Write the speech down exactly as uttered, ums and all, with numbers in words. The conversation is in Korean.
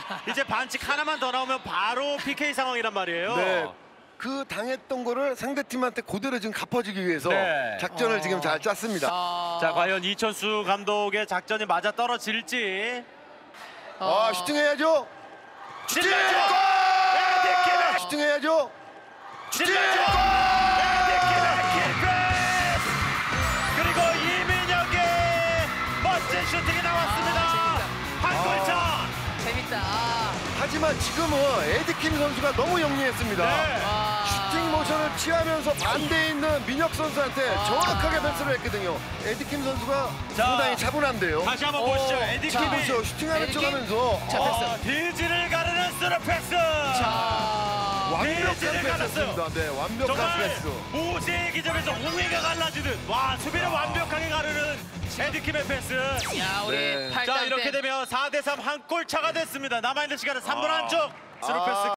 이제 반칙 하나만 더 나오면 바로 피케이 상황이란 말이에요. 네. 그 당했던 거를 상대팀한테 그대로 지금 갚아주기 위해서 네. 작전을 어. 지금 잘 짰습니다. 자, 자, 과연 이천수 감독의 작전이 맞아 떨어질지. 어. 아, 슈팅해야죠. 슈팅! 찔러줘! 골! 슈팅해야죠. 슈팅! 찔러줘! 골! 에디킴의 킬패스! 그리고 이민혁의 멋진 슈팅이 나왔습니다. 아, 한 골차. 재밌다. 아. 하지만 지금은 에디킴 선수가 너무 영리했습니다. 네. 와. 슈팅 모션을 취하면서 반대에 있는 민혁 선수한테 아. 정확하게 패스를 했거든요. 에디킴 선수가 자, 상당히 차분한데요. 다시 한번 오, 보시죠. 자, 에디킴이 보시죠. 슈팅하는 에디킴? 척 하면서 자, 어, 패스. 디지를 가르는 스루 패스. 자. 완벽한 디지를 패스였습니다. 갈았어요. 네, 완벽한 정말 패스. 무쇠의 기점에서 홍해가 갈라지듯 와 수비를 완벽하게 가르는 에디킴의 패스. 야, 우리 네. 팔 자 단 이렇게 때. 되면 사 대 삼 한 골 차가 됐습니다. 남아있는 시간은 삼 분 아. 안쪽 스루 아. 패스.